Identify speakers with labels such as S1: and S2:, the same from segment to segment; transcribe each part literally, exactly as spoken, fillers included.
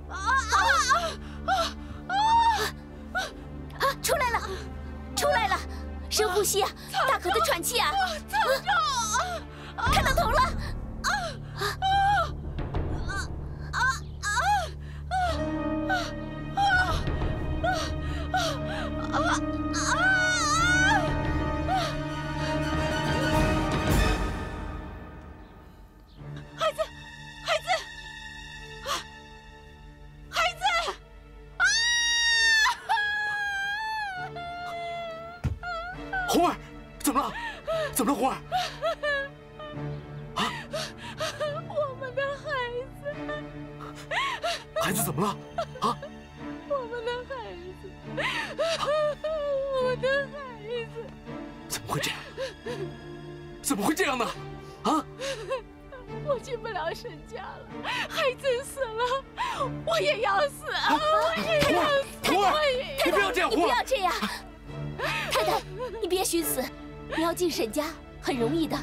S1: 啊啊啊啊！出来了，出来了！深呼吸啊，大口的喘气啊！
S2: 藏州，
S1: 看到头了！
S2: 啊啊啊啊啊啊啊啊！ 孩子，孩子，啊，孩子，啊！
S3: 红儿，怎么了？怎么了，红儿？啊！
S2: 我们的孩子，
S3: 孩子怎么了？啊！
S2: 我们的孩子，我的孩子，
S3: 怎么会这样？怎么会这样呢？啊！
S2: 我进不了沈家了，孩子死了，我也要死，我也要死。
S3: 红儿，你不要这样，
S1: 你不要这样，太太，你别寻死，不要进沈家，很容易的。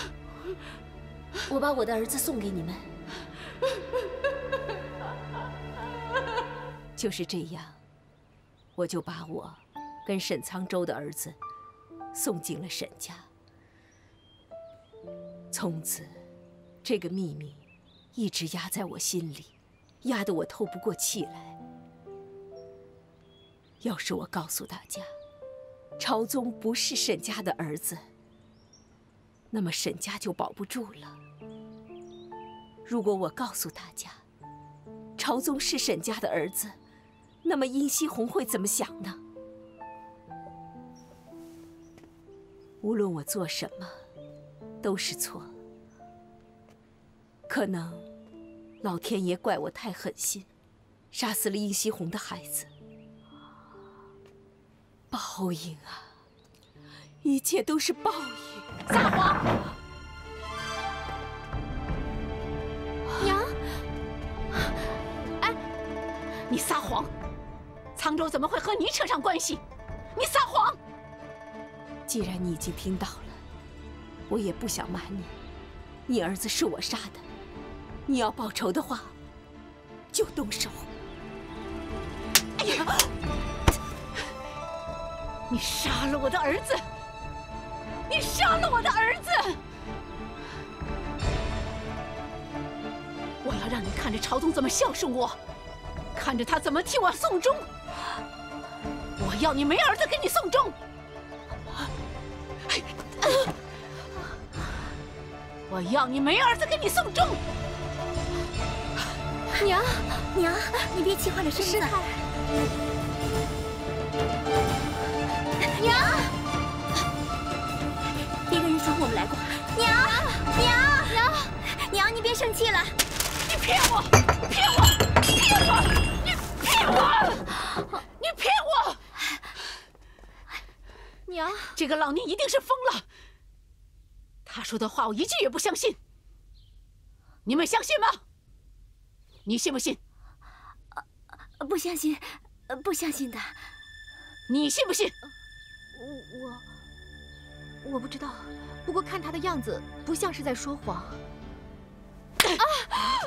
S1: 我把我的儿子送给你们。就是这样，我就把我跟沈沧州的儿子送进了沈家，从此。 这个秘密一直压在我心里，压得我透不过气来。要是我告诉大家，朝宗不是沈家的儿子，那么沈家就保不住了。如果我告诉大家，朝宗是沈家的儿子，那么殷希红会怎么想呢？无论我做什么，都是错。 可能，老天爷怪我太狠心，杀死了殷希红的孩子。报应啊！一切都是报应。
S2: 撒谎！娘，哎，你撒谎！沧州怎么会和你扯上关系？你撒谎！
S1: 既然你已经听到了，我也不想瞒你，你儿子是我杀的。 你要报仇的话，就动手。
S2: 哎呀！你杀了我的儿子！你杀了我的儿子！我要让你看着朝宗怎么孝顺我，看着他怎么替我送终。我要你没儿子给你送终！我要你没儿子给你送终！
S1: 娘，娘，你别气坏了身子。师太，娘，别跟人说我们来过。娘，娘，娘，娘，你别生气了。
S2: 你骗我，骗我，骗我，你骗我，你骗我！
S1: 娘，
S2: 这个老宁一定是疯了。他说的话我一句也不相信。你们相信吗？ 你信不信？
S1: 呃，不相信，呃，不相信的。
S2: 你信不信？
S4: 我我不知道，不过看他的样子，不像是在说谎。
S2: 啊！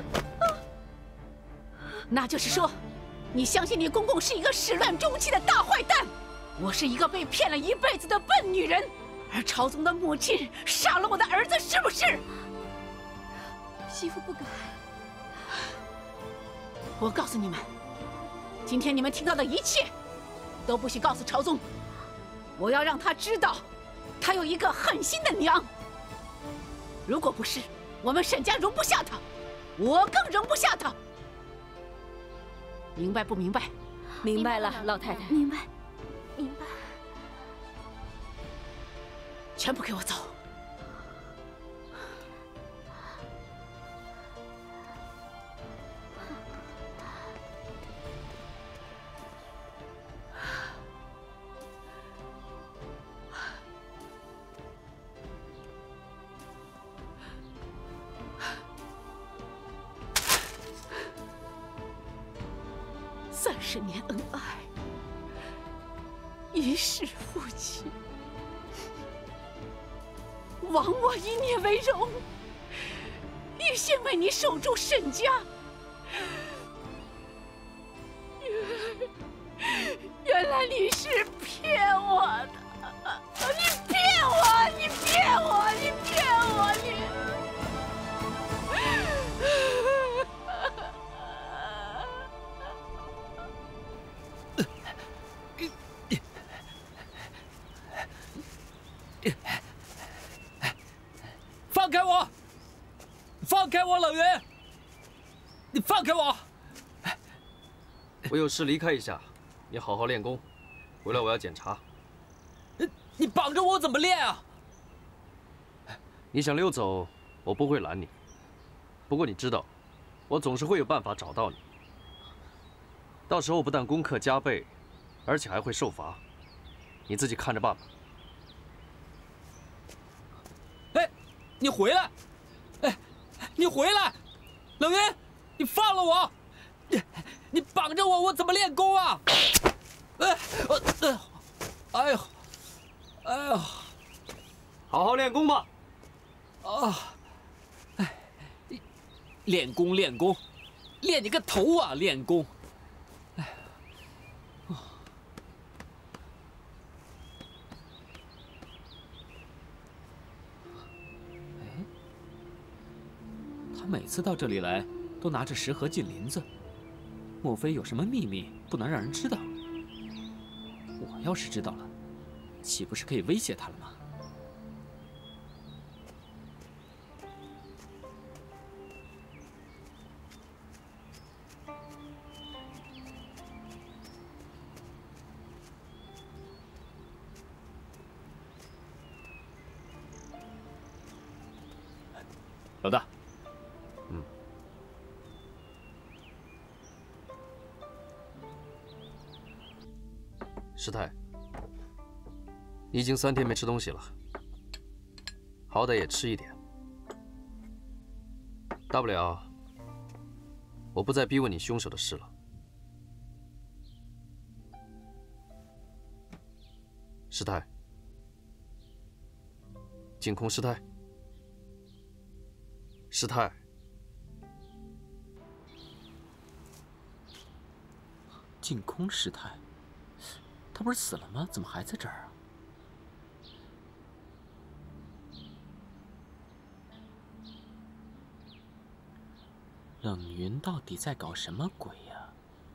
S2: 那就是说，你相信你公公是一个始乱终弃的大坏蛋，我是一个被骗了一辈子的笨女人，而朝宗的母亲杀了我的儿子，是不是？
S4: 媳妇不敢。
S2: 我告诉你们，今天你们听到的一切，都不许告诉朝宗。我要让他知道，他有一个狠心的娘。如果不是，我们沈家容不下他，我更容不下他。明白不明白？
S1: 明白了，老太太。
S4: 明白，明白。
S2: 全部给我走！三十年恩爱，一世夫妻，枉我一念为荣，一心为你守住沈家。 原来你是骗我的！你骗我！你骗我！你骗我！你！
S5: 放开我！放开我，冷云！你放开我！
S6: 我有事离开一下，你好好练功。回来我要检查。
S5: 你绑着我怎么练啊？
S6: 你想溜走，我不会拦你。不过你知道，我总是会有办法找到你。到时候不但功课加倍，而且还会受罚。你自己看着办吧。
S5: 哎，你回来！哎，你回来！冷云，你放了我！你你绑着我，我怎么练功啊？哎，我，哎呦，哎呦，
S6: 好好练功吧。
S5: 啊，哎，练功练功，练你个头啊！练功。哎，哎，他每次到这里来，都拿着食盒进林子，莫非有什么秘密不能让人知道？我要是知道了，岂不是可以威胁他了吗？老大，
S6: 嗯，师太，你已经三天没吃东西了，好歹也吃一点。大不了，我不再逼问你凶手的事了。师太，净空师太。师太，
S5: 净空师太，他不是死了吗？怎么还在这儿啊？冷云到底在搞什么鬼呀？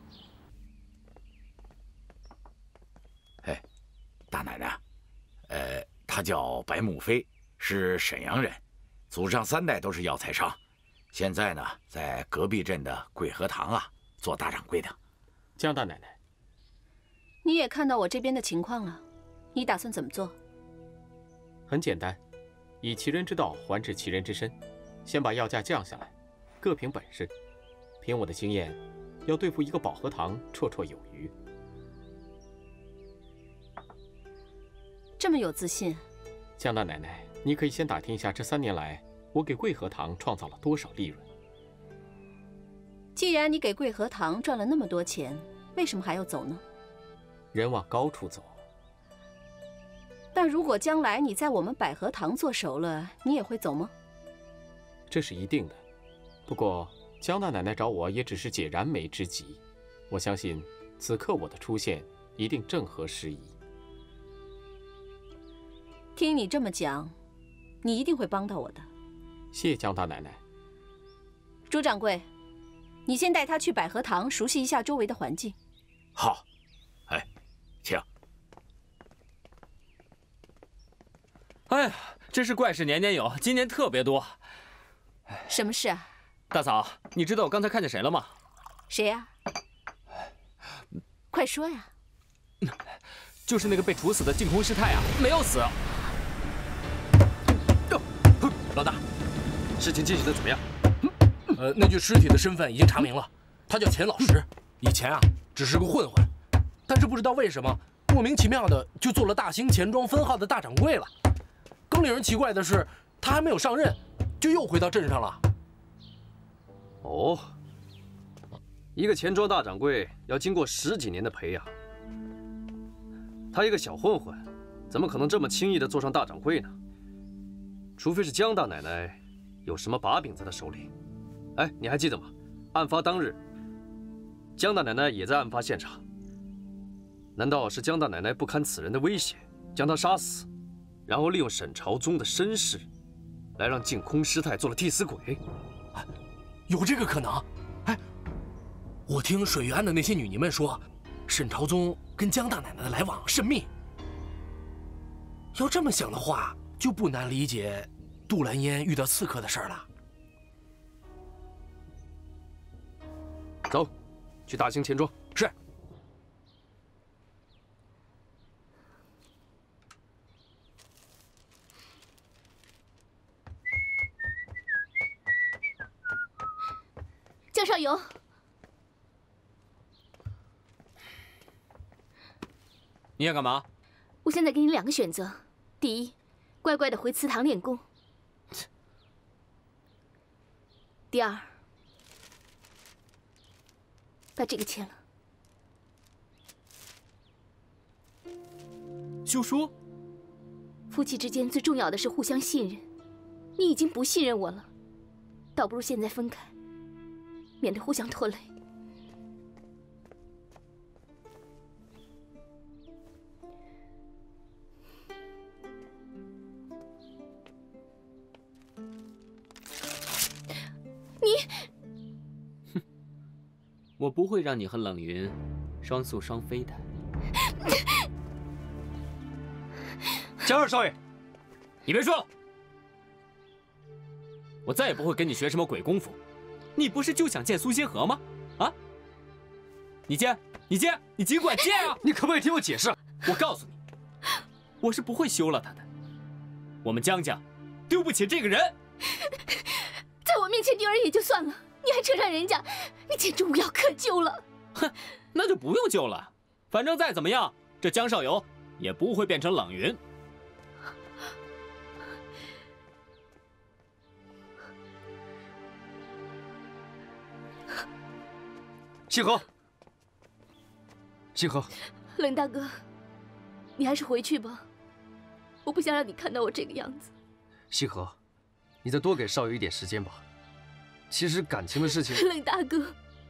S7: 哎，大奶奶，呃，她叫白慕飞，是沈阳人。祖上三代都是药材商，现在呢，在隔壁镇的贵和堂啊做大掌柜的。
S8: 江大奶奶，
S4: 你也看到我这边的情况了，你打算怎么做？
S8: 很简单，以其人之道还治其人之身，先把药价降下来，各凭本事。凭我的经验，要对付一个保和堂绰绰有余。
S4: 这么有自信？
S8: 江大奶奶，你可以先打听一下这三年来我给贵和堂创造了多少利润。
S4: 既然你给贵和堂赚了那么多钱，为什么还要走呢？
S8: 人往高处走。
S4: 但如果将来你在我们百合堂做熟了，你也会走吗？
S8: 这是一定的。不过江大奶奶找我也只是解燃眉之急，我相信此刻我的出现一定正合时宜。
S4: 听你这么讲，你一定会帮到我的。
S8: 谢江大奶奶。
S4: 朱掌柜，你先带他去百合堂熟悉一下周围的环境。
S7: 好，哎，请。
S5: 哎呀，真是怪事年年有，今年特别多。
S4: 什么事啊？
S5: 大嫂，你知道我刚才看见谁了吗？
S4: 谁呀？快说呀！
S5: 就是那个被处死的净空师太啊，没有死。
S3: 老大，
S6: 事情进行的怎么样？
S3: 呃，那具尸体的身份已经查明了，他叫钱老石，以前啊只是个混混，但是不知道为什么莫名其妙的就做了大兴钱庄分号的大掌柜了。更令人奇怪的是，他还没有上任，就又回到镇上了。
S6: 哦，一个钱庄大掌柜要经过十几年的培养，他一个小混混，怎么可能这么轻易的坐上大掌柜呢？除非是江大奶奶有什么把柄在他手里。哎，你还记得吗？案发当日，江大奶奶也在案发现场。 难道是江大奶奶不堪此人的威胁，将他杀死，然后利用沈朝宗的身世，来让净空师太做了替死鬼？
S3: 有这个可能。哎，我听水玉庵的那些女尼们说，沈朝宗跟江大奶奶的来往甚密。要这么想的话，就不难理解杜兰烟遇到刺客的事儿了。
S6: 走，去大兴钱庄。
S3: 是。
S4: 江少游，
S5: 你要干嘛？
S4: 我现在给你两个选择：第一，乖乖的回祠堂练功；第二，把这个签了。
S5: 休书。
S4: 夫妻之间最重要的是互相信任，你已经不信任我了，倒不如现在分开。免得互相拖累。你，
S5: 哼，我不会让你和冷云双宿双飞的。江二少爷，你别说了，我再也不会跟你学什么鬼功夫。你不是就想见苏仙河吗？啊！你见，你见，你尽管见啊！
S6: 你可不可以听我解释？
S5: 我告诉你，我是不会休了他的。我们江家丢不起这个人。
S4: 在我面前丢人也就算了，你还扯上人家，你简直无药可救了。
S5: 哼，那就不用救了。反正再怎么样，这江少游也不会变成冷云。
S6: 星河，星河，
S4: 冷大哥，你还是回去吧，我不想让你看到我这个样子。
S6: 星河，你再多给少游一点时间吧。其实感情的事情……
S4: 冷大哥，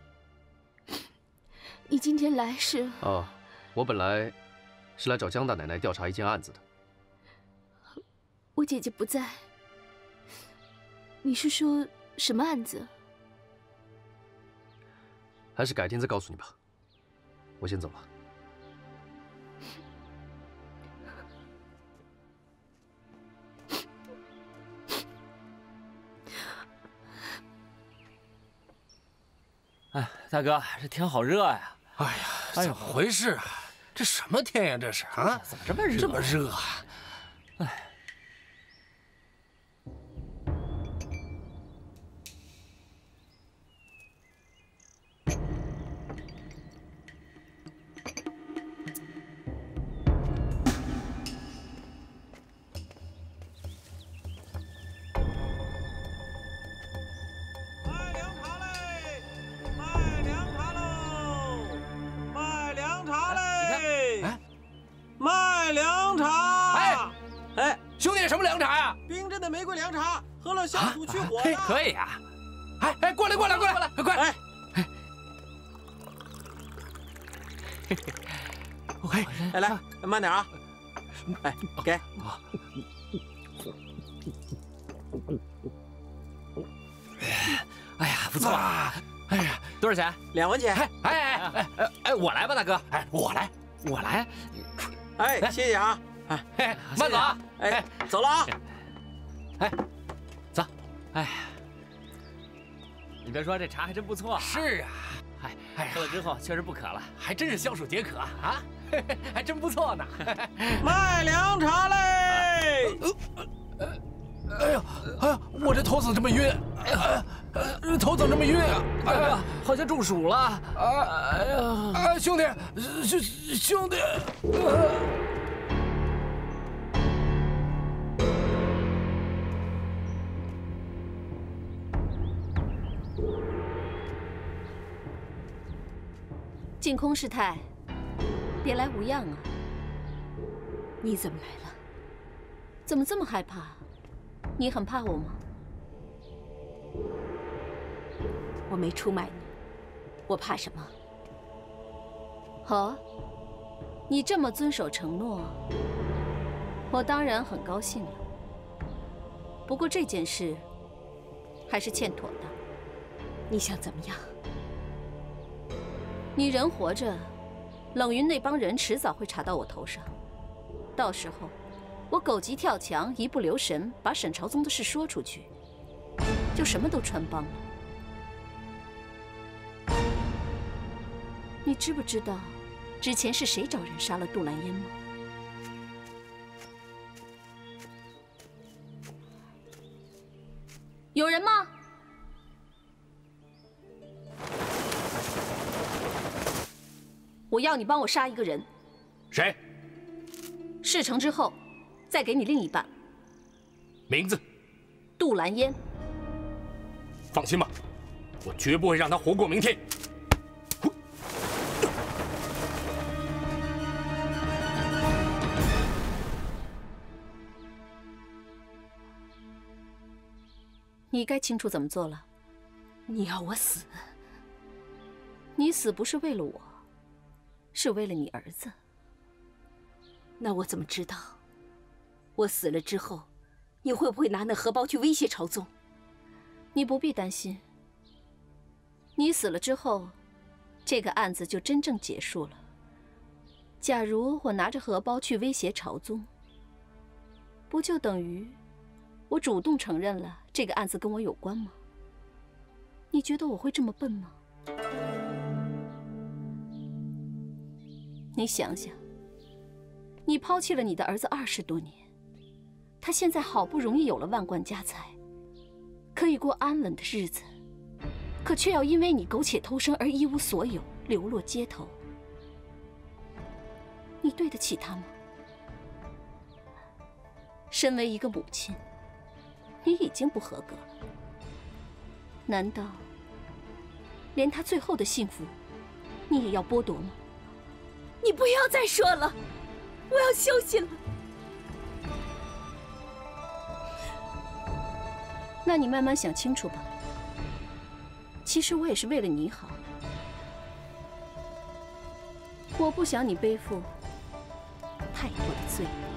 S4: 你今天来是……
S6: 哦，我本来是来找江大奶奶调查一件案子的。
S4: 我姐姐不在，你是说什么案子？
S6: 还是改天再告诉你吧，我先走了。
S5: 哎，大哥，这天好热呀！
S3: 哎呀，怎么回事啊？这什么天呀？这是啊？
S5: 怎么这么热？
S3: 这么热啊！
S5: 哎。
S9: 消暑去火的，
S5: 可以啊！
S3: 哎哎，过来过来过来过来，快！哎
S9: 哎，哎来，慢点啊！哎，给。
S5: 哎呀，不错！哎呀，多少钱？
S9: 两文钱。
S5: 哎哎哎哎哎，我来吧，大哥！
S3: 哎，我来，
S5: 我来。
S9: 哎，谢谢啊！
S5: 哎，慢走啊！
S9: 哎，走了啊！
S5: 哎。走，哎，你别说，这茶还真不错。
S3: 是啊，
S5: 哎哎，喝了之后确实不渴了，
S3: 还真是消暑解渴啊，还真不错呢。
S9: 卖凉茶嘞！
S3: 哎呀哎呀，我这头怎么这么晕？哎，头怎么这么晕啊？
S5: 哎呀，好像中暑了。哎呀，
S3: 哎，兄弟，兄兄弟。
S4: 净空师太，别来无恙啊！
S1: 你怎么来了？
S4: 怎么这么害怕？你很怕我吗？
S1: 我没出卖你，我怕什么？
S4: 好啊，
S2: 你这么遵守承诺，我当然很高兴了。不过这件事还是欠妥的。
S1: 你想怎么样？
S2: 你人活着，冷云那帮人迟早会查到我头上，到时候我狗急跳墙，一不留神把沈朝宗的事说出去，就什么都穿帮了。你知不知道之前是谁找人杀了杜兰烟吗？有人吗？我要你帮我杀一个人。
S3: 谁？
S2: 事成之后，再给你另一半。
S3: 名字？
S2: 杜兰烟。
S3: 放心吧，我绝不会让他活过明天。
S2: 你该清楚怎么做了。
S1: 你要我死？
S2: 你死不是为了我，是为了你儿子。
S1: 那我怎么知道，我死了之后，你会不会拿那荷包去威胁朝宗？
S2: 你不必担心。你死了之后，这个案子就真正结束了。假如我拿着荷包去威胁朝宗，不就等于我主动承认了这个案子跟我有关吗？你觉得我会这么笨吗？你想想，你抛弃了你的儿子二十多年，他现在好不容易有了万贯家财，可以过安稳的日子，可却要因为你苟且偷生而一无所有，流落街头。你对得起他吗？身为一个母亲，你已经不合格了，难道连他最后的幸福，你也要剥夺吗？
S1: 你不要再说了，我要休息了。
S2: 那你慢慢想清楚吧。其实我也是为了你好，我不想你背负太多的罪恶。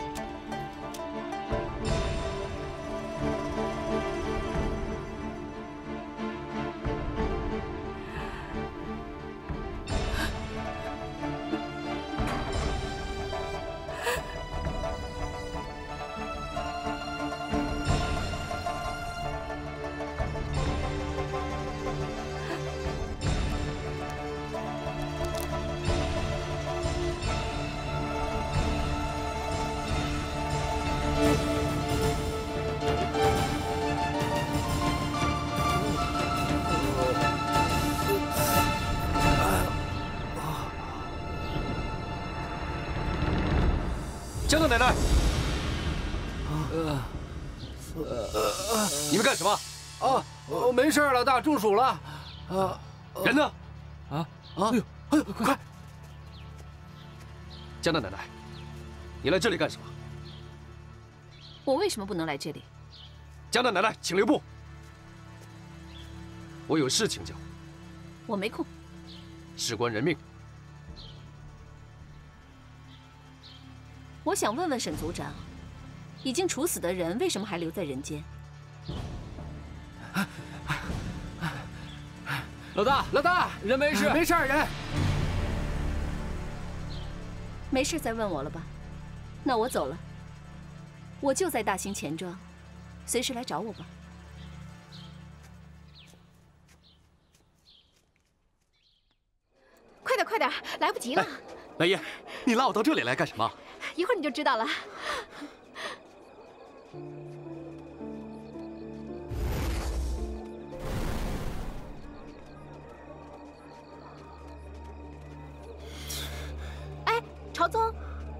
S6: 江大奶奶，呃，呃，你们干什么？
S3: 啊，呃，没事，老大，中暑了。啊，
S6: 人呢？
S3: 啊啊！哎呦，哎呦，快！
S6: 江大奶奶，你来这里干什么？
S2: 我为什么不能来这里？
S6: 江大奶奶，请留步。我有事请教。
S2: 我没空。
S6: 事关人命。
S2: 我想问问沈族长，已经处死的人为什么还留在人间？
S3: 老大，老大，人没事，没事，人
S2: 没事，再问我了吧？那我走了。我就在大兴钱庄，随时来找我吧。
S10: 快点，快点，来不及了！
S8: 来爷，你拉我到这里来干什么？
S10: 一会儿你就知道了。哎，朝宗，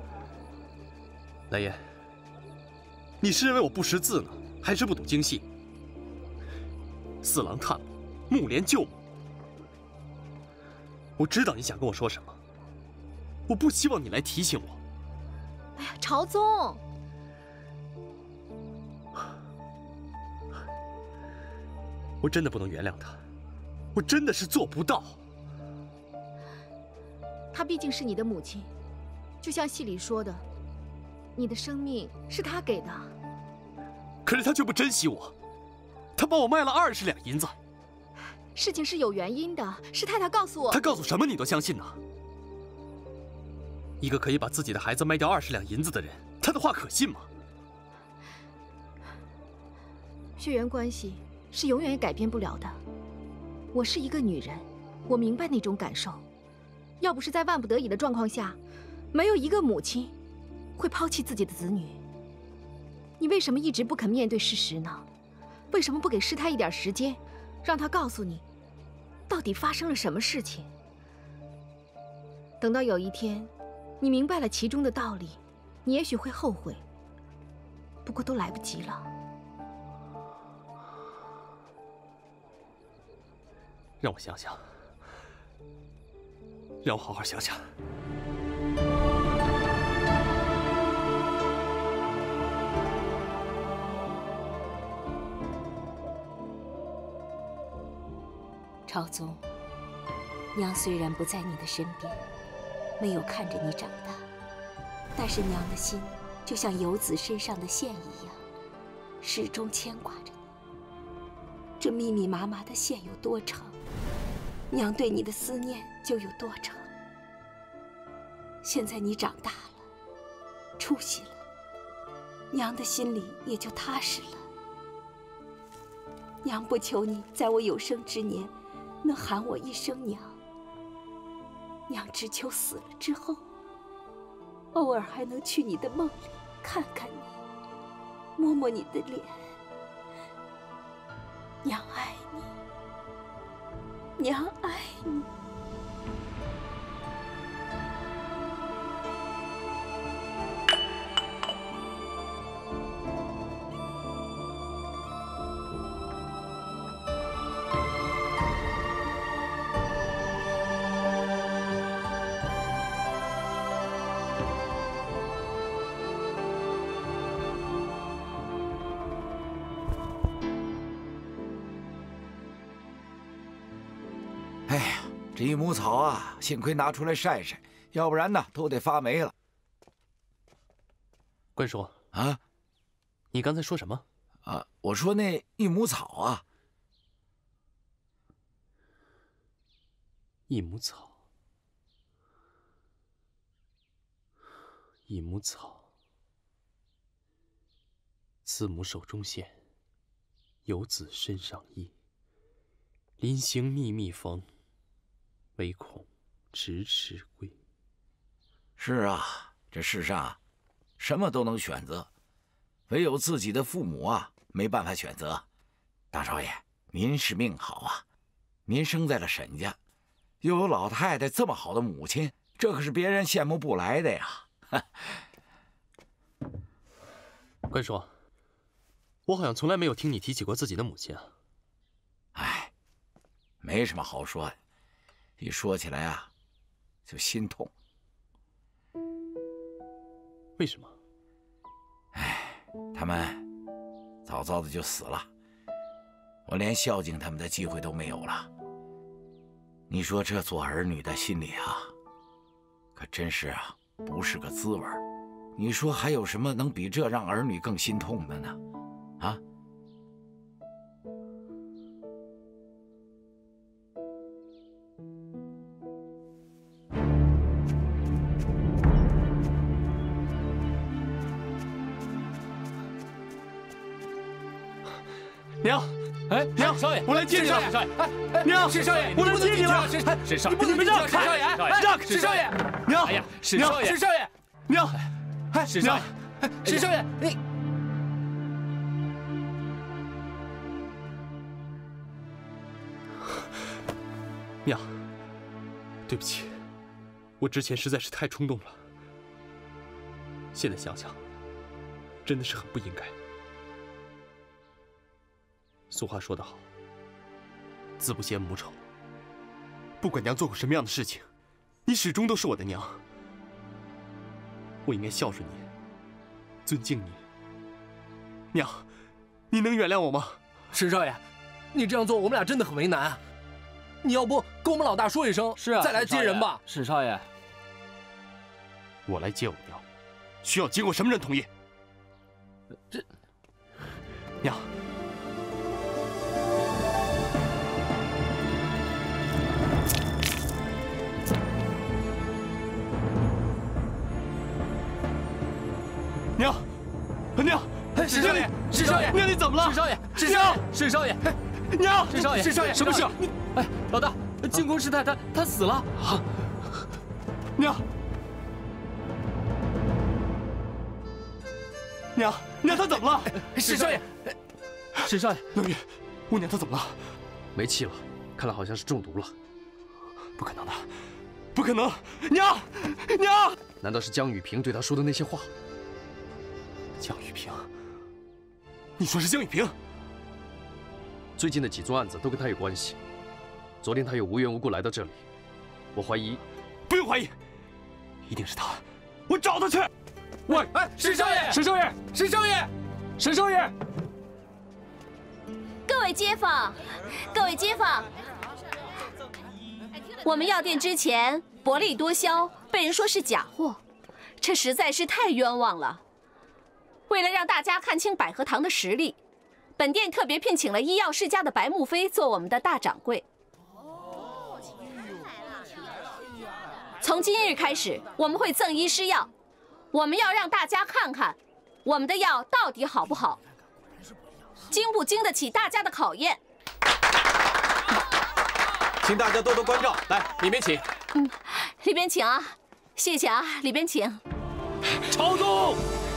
S8: 来爷，你是认为我不识字呢，还是不懂京戏？四郎探母，木莲救母。我知道你想跟我说什么，我不希望你来提醒我。
S10: 哎呀，朝宗，
S8: 我真的不能原谅他，我真的是做不到。
S10: 她毕竟是你的母亲， 就像戏里说的，你的生命是他给的。
S8: 可是他却不珍惜我，他把我卖了二十两银子。
S10: 事情是有原因的，是太太告诉我。
S8: 他告诉什么你都相信呢？一个可以把自己的孩子卖掉二十两银子的人，他的话可信吗？
S10: 血缘关系是永远也改变不了的。我是一个女人，我明白那种感受。要不是在万不得已的状况下，没有一个母亲会抛弃自己的子女。你为什么一直不肯面对事实呢？为什么不给师太一点时间，让她告诉你，到底发生了什么事情？等到有一天，你明白了其中的道理，你也许会后悔。不过都来不及了。
S8: 让我想想，让我好好想想。
S1: 朝宗，娘虽然不在你的身边，没有看着你长大，但是娘的心就像游子身上的线一样，始终牵挂着你。这密密麻麻的线有多长，娘对你的思念就有多长。现在你长大了，出息了，娘的心里也就踏实了。娘不求你在我有生之年能喊我一声娘，娘只求死了之后，偶尔还能去你的梦里看看你，摸摸你的脸。娘爱你，娘爱你。
S7: 这一亩草啊，幸亏拿出来晒晒，要不然呢都得发霉了。
S8: 关叔
S7: 啊，
S8: 你刚才说什么？
S7: 啊，我说那一亩草啊，
S8: 一亩草，一亩草，慈母手中线，游子身上衣。临行密密缝，唯恐迟迟归。
S7: 是啊，这世上什么都能选择，唯有自己的父母啊没办法选择。大少爷，您是命好啊，您生在了沈家，又有老太太这么好的母亲，这可是别人羡慕不来的呀。
S8: 关叔，我好像从来没有听你提起过自己的母亲啊。
S7: 哎，没什么好说的，一说起来啊，就心痛。
S8: 为什么？
S7: 哎，他们早早的就死了，我连孝敬他们的机会都没有了。你说这做儿女的心里啊，可真是啊，不是个滋味。你说还有什么能比这让儿女更心痛的呢？啊？
S8: 娘，
S5: 哎，
S8: 娘，
S5: 少爷，
S8: 我来接你了。
S5: 沈少爷，哎，
S8: 娘，
S5: 沈少爷，
S8: 我来接你了。
S5: 沈沈少爷，
S8: 你不能让开，
S5: 沈少爷，
S8: 让开，
S5: 沈少爷，
S8: 娘，
S5: 哎呀，沈少爷，沈少爷，
S8: 娘，
S5: 哎，沈少爷，沈少爷，你，
S8: 娘，对不起，我之前实在是太冲动了。现在想想，真的是很不应该。俗话说得好，子不嫌母丑。不管娘做过什么样的事情，你始终都是我的娘。我应该孝顺你，尊敬你。娘，你能原谅我吗？
S3: 沈少爷，你这样做，我们俩真的很为难啊。你要不跟我们老大说一声，
S5: 是啊，
S3: 再来接人吧。
S5: 沈少爷，
S8: 我来接我娘，需要经过什么人同意？
S3: 这，
S8: 娘。 娘，娘，
S3: 沈少爷，沈少爷，
S8: 娘你怎么了？
S3: 沈少爷，沈少爷，沈少爷，
S8: 娘，
S3: 沈少爷，
S8: 沈少爷，
S3: 什么事？哎，老大，进宫师太她她死了。
S8: 啊，娘，娘，娘她怎么了？
S3: 沈少爷，沈少爷，
S8: 冷云，我娘她怎么了？
S6: 没气了，看来好像是中毒了。
S8: 不可能的，不可能！娘，娘，
S6: 难道是江雨萍对她说的那些话？
S8: 江雨萍，你说是江雨萍？
S6: 最近的几宗案子都跟她有关系。昨天她又无缘无故来到这里，我怀疑。
S8: 不用怀疑，一定是她。我找她去。
S3: 喂，哎，沈少爷，沈少爷，沈少爷，沈少爷！
S1: 各位街坊，各位街坊，我们药店之前薄利多销，被人说是假货，这实在是太冤枉了。 为了让大家看清百合堂的实力，本店特别聘请了医药世家的白慕飞做我们的大掌柜。从今日开始，我们会赠医施药，我们要让大家看看我们的药到底好不好，经不经得起大家的考验。
S9: 请大家多多关照，来，里面请。
S1: 嗯，里边请啊，谢谢啊，里边请。
S3: 朝宗。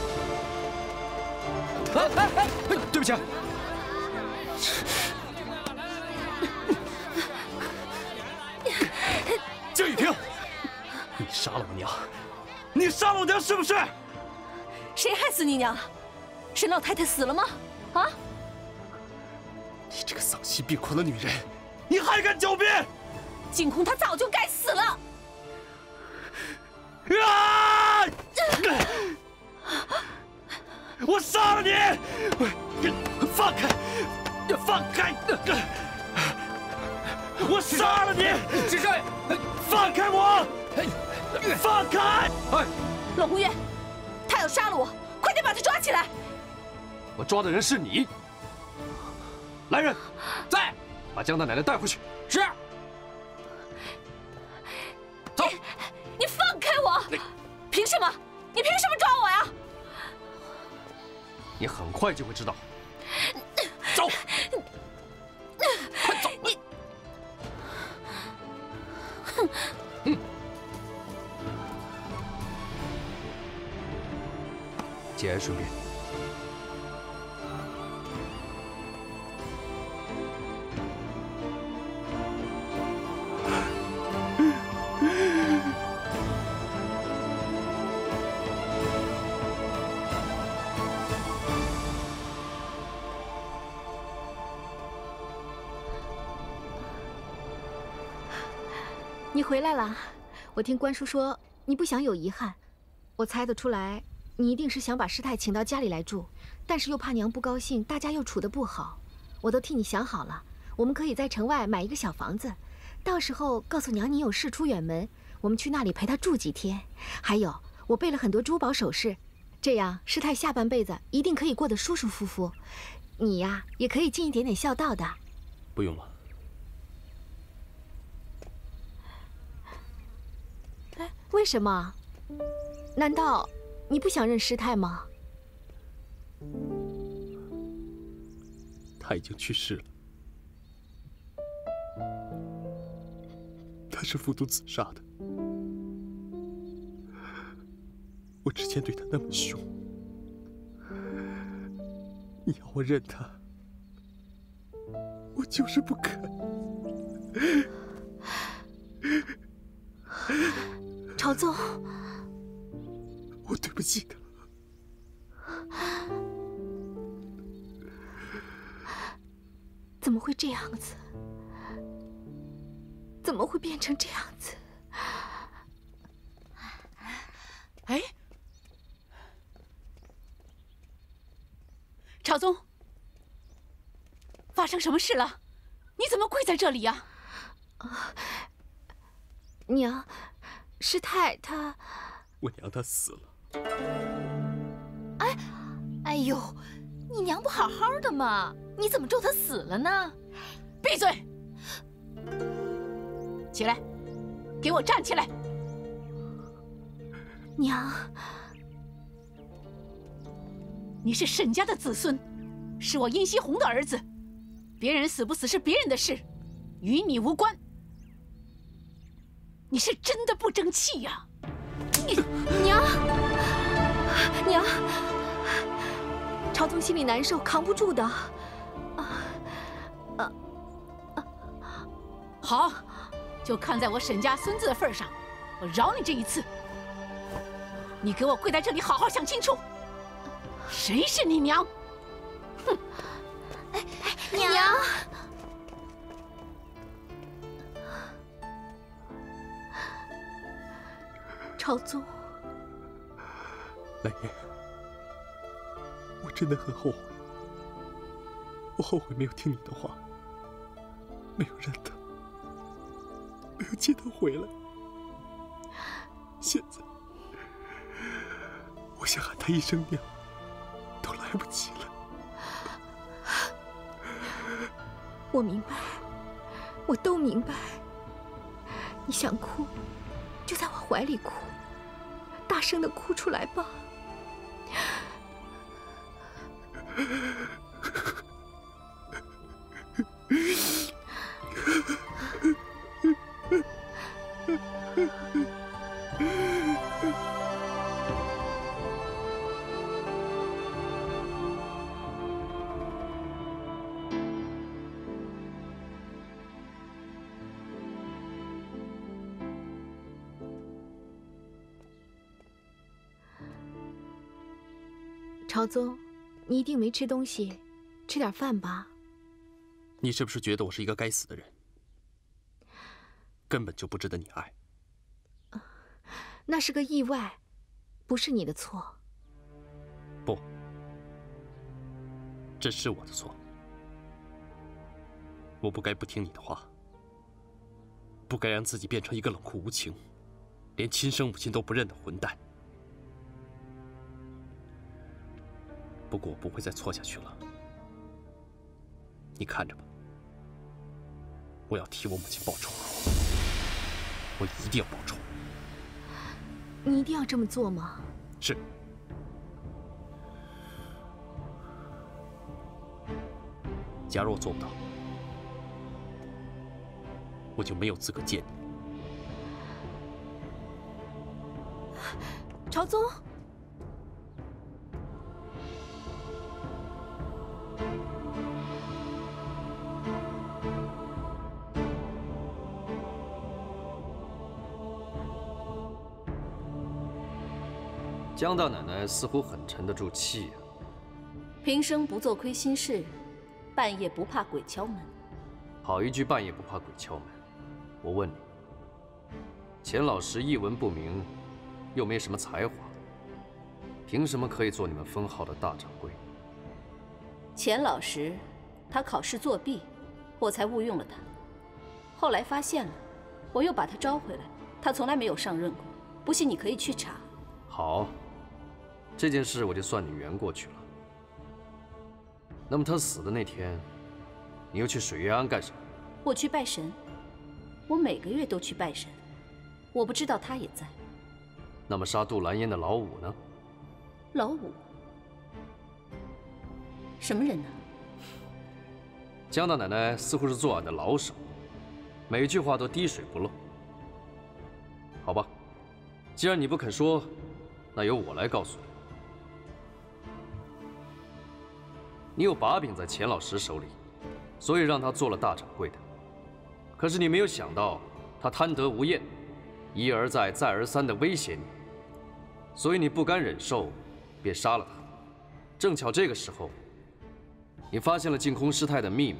S3: 哎哎哎！对不起。
S8: 江雨萍，你杀了我娘！你杀了我娘是不是？
S1: 谁害死你娘？沈老太太死了吗？啊！
S8: 你这个丧心病狂的女人，你还敢狡辩！
S1: 景空她早就该死了。
S8: 啊！我杀了你！放开！放开！我杀了你！
S3: 沈少爷，
S8: 放开我！放开！
S3: 哎，
S1: 冷湖月，他要杀了我，快点把他抓起来！
S6: 我抓的人是你。来人，
S3: 在，
S6: 把江大奶奶带回去。
S3: 是。走。
S1: 你, 你放开我！凭什么？你凭什么抓我呀？
S6: 你很快就会知道。
S3: 走，快走！
S1: 你，
S6: 哼，嗯，节哀顺变。
S10: 你回来了，我听关叔说你不想有遗憾，我猜得出来，你一定是想把师太请到家里来住，但是又怕娘不高兴，大家又处得不好，我都替你想好了，我们可以在城外买一个小房子，到时候告诉娘你有事出远门，我们去那里陪她住几天。还有，我备了很多珠宝首饰，这样师太下半辈子一定可以过得舒舒服服，你呀也可以尽一点点孝道的。
S8: 不用了。
S10: 为什么？难道你不想认师太吗？
S8: 他已经去世了，他是服毒自杀的。我之前对他那么凶，你要我认他，我就是不肯。
S10: 朝宗，
S8: 我对不起他。
S10: 怎么会这样子？怎么会变成这样子？
S2: 哎，朝宗，发生什么事了？你怎么跪在这里呀？
S10: 啊，娘。 师太她，
S8: 我娘她死了。
S4: 哎，哎呦，你娘不好好的吗？你怎么咒她死了呢？
S2: 闭嘴！起来，给我站起来！
S10: 娘，
S2: 你是沈家的子孙，是我殷希红的儿子，别人死不死是别人的事，与你无关。你是真的不争气呀！
S10: 你娘，娘，朝宗心里难受，扛不住的。啊啊
S2: 啊！好，就看在我沈家孙子的份上，我饶你这一次。你给我跪在这里，好好想清楚，谁是你娘？哼！
S4: 哎，娘。
S10: 朝宗，
S8: 兰烟，我真的很后悔，我后悔没有听你的话，没有让他，没有接他回来。现在，我想喊他一声娘，都来不及了。
S10: 我明白，我都明白。你想哭，就在我怀里哭。大声的哭出来吧！朝宗，你一定没吃东西，吃点饭吧。
S8: 你是不是觉得我是一个该死的人，根本就不值得你爱？
S10: 那是个意外，不是你的错。
S8: 不，这是我的错。我不该不听你的话，不该让自己变成一个冷酷无情、连亲生母亲都不认的混蛋。不过我不会再错下去了，你看着吧，我要替我母亲报仇，我一定要报仇。
S10: 你一定要这么做吗？
S8: 是。假如我做不到，我就没有资格见你。
S10: 朝宗。
S6: 江大奶奶似乎很沉得住气啊。
S1: 平生不做亏心事，半夜不怕鬼敲门。
S6: 好一句半夜不怕鬼敲门！我问你，钱老师一文不名，又没什么才华，凭什么可以做你们分号的大掌柜？
S1: 钱老师，他考试作弊，我才误用了他。后来发现了，我又把他招回来，他从来没有上任过。不信你可以去查。
S6: 好。这件事我就算你圆过去了。那么他死的那天，你又去水月庵干什么？
S1: 我去拜神，我每个月都去拜神。我不知道他也在。
S6: 那么杀杜兰烟的老五呢？
S1: 老五？什么人呢？
S6: 江大奶奶似乎是作案的老手，每句话都滴水不漏。好吧，既然你不肯说，那由我来告诉你。你有把柄在钱老师手里，所以让他做了大掌柜的。可是你没有想到，他贪得无厌，一而再、再而三地威胁你，所以你不甘忍受，便杀了他。正巧这个时候，你发现了净空师太的秘密，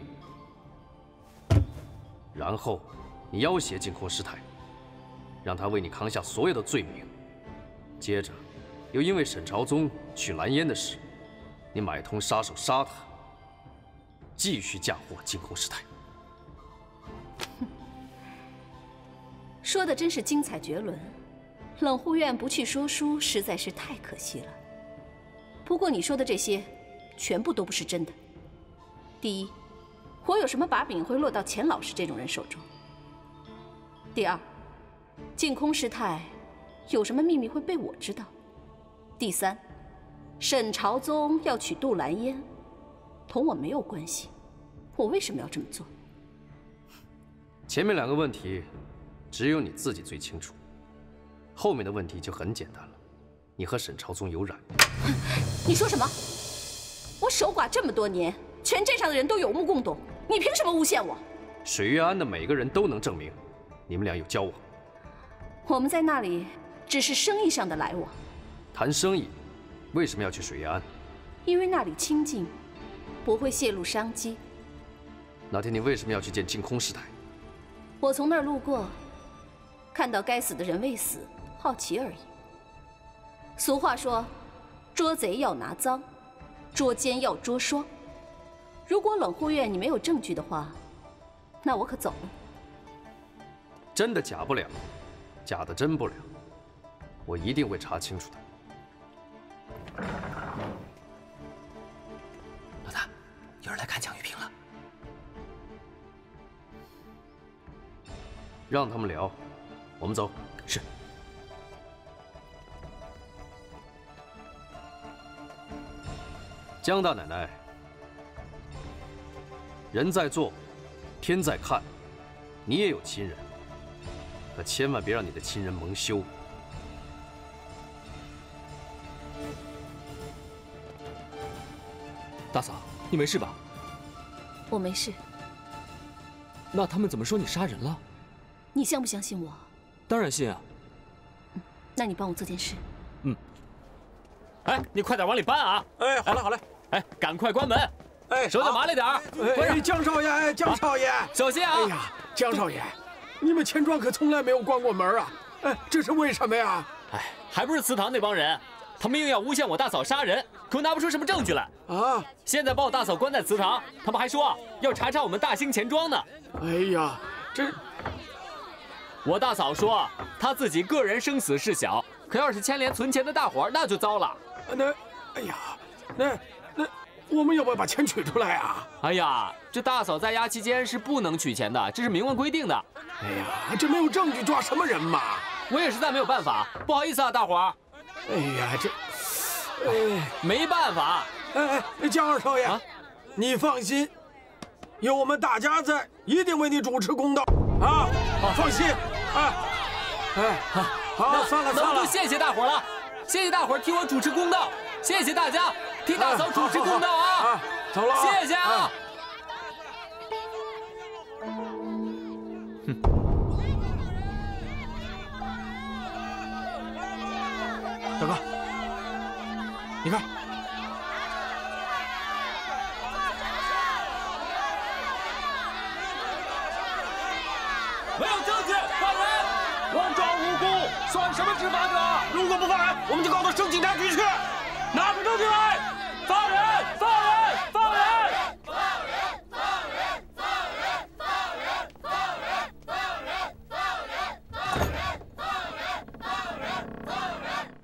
S6: 然后你要挟净空师太，让他为你扛下所有的罪名。接着，又因为沈朝宗娶兰烟的事，你买通杀手杀他，继续嫁祸净空师太。
S1: 说的真是精彩绝伦， 冷护院不去说书，实在是太可惜了。不过你说的这些，全部都不是真的。第一，我有什么把柄会落到钱老师这种人手中？第二，净空师太有什么秘密会被我知道？第三，沈朝宗要娶杜兰烟，同我没有关系，我为什么要这么做？
S6: 前面两个问题，只有你自己最清楚。后面的问题就很简单了，你和沈朝宗有染。
S1: 你说什么？我守寡这么多年，全镇上的人都有目共睹，你凭什么诬陷我？
S6: 水月庵的每个人都能证明，你们俩有交往。
S1: 我们在那里只是生意上的来往。
S6: 谈生意，为什么要去水月庵？
S1: 因为那里清静，不会泄露商机。
S6: 那天你为什么要去见净空师太？
S1: 我从那儿路过，看到该死的人未死，好奇而已。俗话说，捉贼要拿赃，捉奸要捉双。如果冷护院你没有证据的话，那我可走了。
S6: 真的假不了，假的真不了，我一定会查清楚的。
S5: 老大，有人来看蒋玉萍了。
S6: 让他们聊，我们走。
S5: 是。
S6: 江大奶奶，人在做，天在看，你也有亲人，可千万别让你的亲人蒙羞。
S5: 大嫂，你没事吧？
S1: 我没事。
S5: 那他们怎么说你杀人了？
S1: 你相不相信我？
S5: 当然信啊。
S1: 嗯，那你帮我做件事。
S5: 嗯。哎，你快点往里搬啊！
S9: 哎，好嘞，好嘞。
S5: 哎，赶快关门！
S9: 哎，
S5: 手脚麻利点儿。关上。
S9: 江少爷，江少爷，
S5: 小心啊！
S9: 哎呀，江少爷，你们钱庄可从来没有关过门啊！哎，这是为什么呀？
S5: 哎，还不是祠堂那帮人，他们硬要诬陷我大嫂杀人，可拿不出什么证据来
S9: 啊！
S5: 现在把我大嫂关在祠堂，他们还说要查查我们大兴钱庄呢。
S9: 哎呀，这……
S5: 我大嫂说她自己个人生死事小，可要是牵连存钱的大伙儿，那就糟了。
S9: 那，哎呀，那那我们要不要把钱取出来啊？
S5: 哎呀，这大嫂在押期间是不能取钱的，这是明文规定的。
S9: 哎呀，这没有证据抓什么人嘛？
S5: 我也实在没有办法，不好意思啊，大伙儿。
S9: 哎呀，这，
S5: 哎，没办法。
S9: 哎哎，江二少爷，啊、你放心，有我们大家在，一定为你主持公道啊！好，放心。哎，哎，好，好，算了算了，
S5: 那就谢谢大伙了，谢谢大伙替我主持公道，谢谢大家替大嫂主持公道啊！
S9: 啊，走了，
S5: 谢谢啊！
S9: 哼。大哥，你看，
S5: 没有证据，放人！
S9: 枉状无辜，算什么执法者？如果不放人，我们就告到省警察局去。拿出证据来！
S5: 放人！放人！放人！
S11: 放人！放人！放人！放人！放人！放人！放人！放人！放人！放人！放人！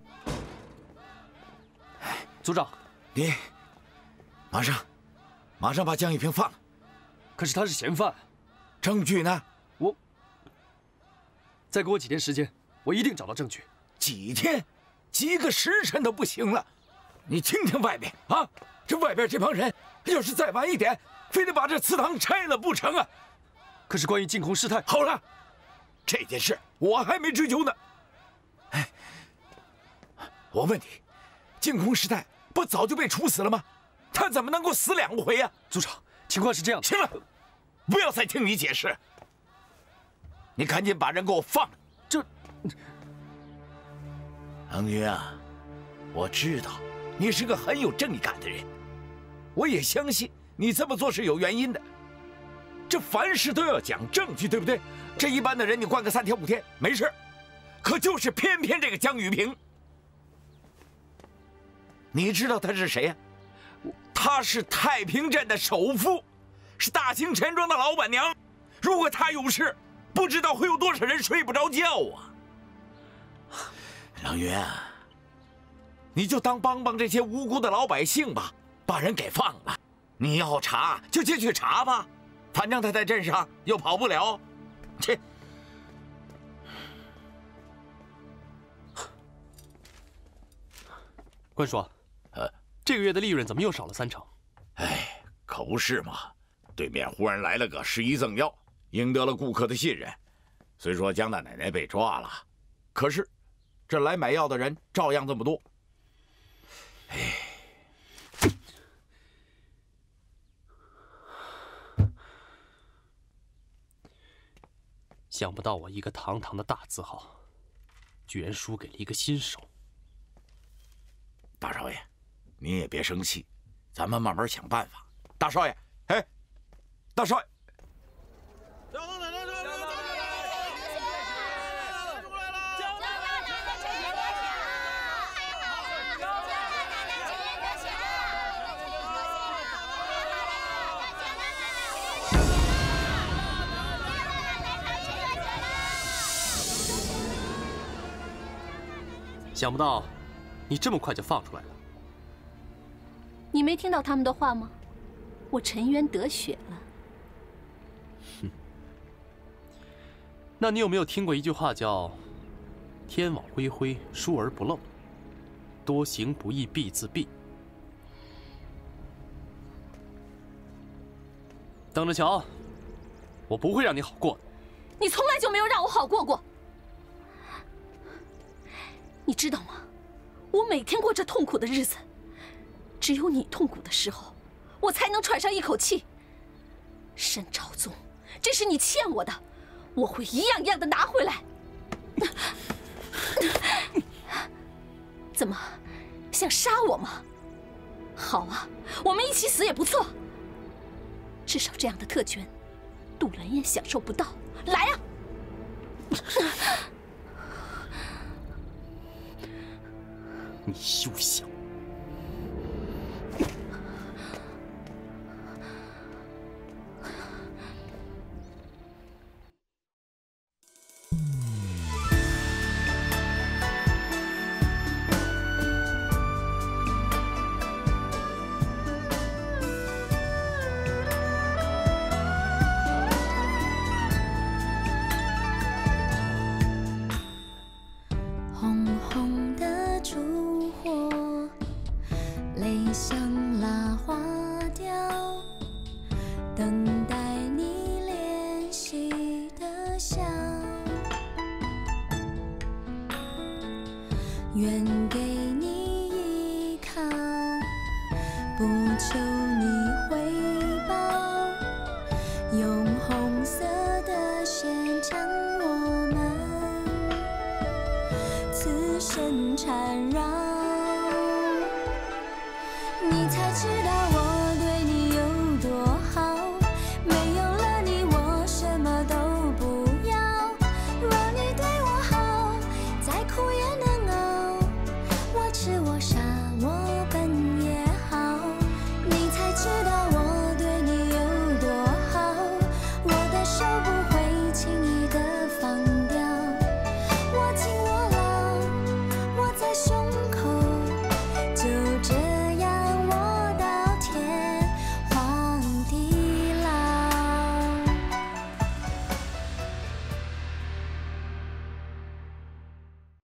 S6: 组长，
S7: 你马上，马上把江玉萍放了。
S6: 可是他是嫌犯，
S7: 证据呢？
S6: 我再给我几天时间，我一定找到证据。
S7: 几天？几个时辰都不行了。你听听外边啊，这外边这帮人，要是再晚一点，非得把这祠堂拆了不成啊！
S6: 可是关于净空师太，
S7: 好了，这件事我还没追究呢。哎，我问你，净空师太不早就被处死了吗？他怎么能够死两回呀？
S6: 组长，情况是这样的。
S7: 行了，不要再听你解释。你赶紧把人给我放了。
S6: 这，
S7: ang云啊，我知道你是个很有正义感的人，我也相信你这么做是有原因的。这凡事都要讲证据，对不对？这一般的人你关个三天五天没事，可就是偏偏这个江玉萍，你知道他是谁呀？他是太平镇的首富，是大兴钱庄的老板娘。如果他有事，不知道会有多少人睡不着觉啊！ 冷云啊，你就当帮帮这些无辜的老百姓吧，把人给放了。你要查就进去查吧，反正他在镇上又跑不了。切！
S8: 关叔，呃，这个月的利润怎么又少了三成？
S7: 哎，可不是嘛！对面忽然来了个十一赠药，赢得了顾客的信任。虽说江大奶奶被抓了，可是这来买药的人照样这么多。哎。
S8: 想不到我一个堂堂的大字号，居然输给了一个新手。
S7: 大少爷，您也别生气，咱们慢慢想办法。大少爷，哎，大少爷，
S11: 江大奶奶出来了！出来了！江大奶奶钱也得抢！江大奶奶钱也得抢！
S8: 想不到，你这么快就放出来了。
S4: 你没听到他们的话吗？我沉冤得雪了。
S8: 哼。那你有没有听过一句话叫“天网恢恢，疏而不漏，多行不义必自毙”？等着瞧，我不会让你好过的。
S4: 你从来就没有让我好过过。 你知道吗？我每天过着痛苦的日子，只有你痛苦的时候，我才能喘上一口气。沈朝宗，这是你欠我的，我会一样一样的拿回来。怎么，想杀我吗？好啊，我们一起死也不错。至少这样的特权，杜兰燕享受不到。来啊！
S8: 你休想！
S12: 红红的烛火，泪像蜡花凋，等待。